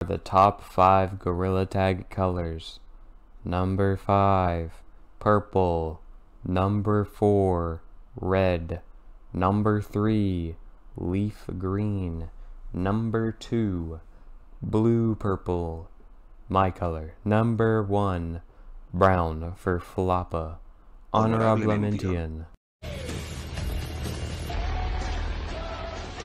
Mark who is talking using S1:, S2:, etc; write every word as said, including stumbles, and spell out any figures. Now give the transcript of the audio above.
S1: The top five gorilla tag colors. Number five, purple. Number four, red. Number three, leaf green. Number two, blue purple. My color. Number one, brown for Flappa. Honorable mention.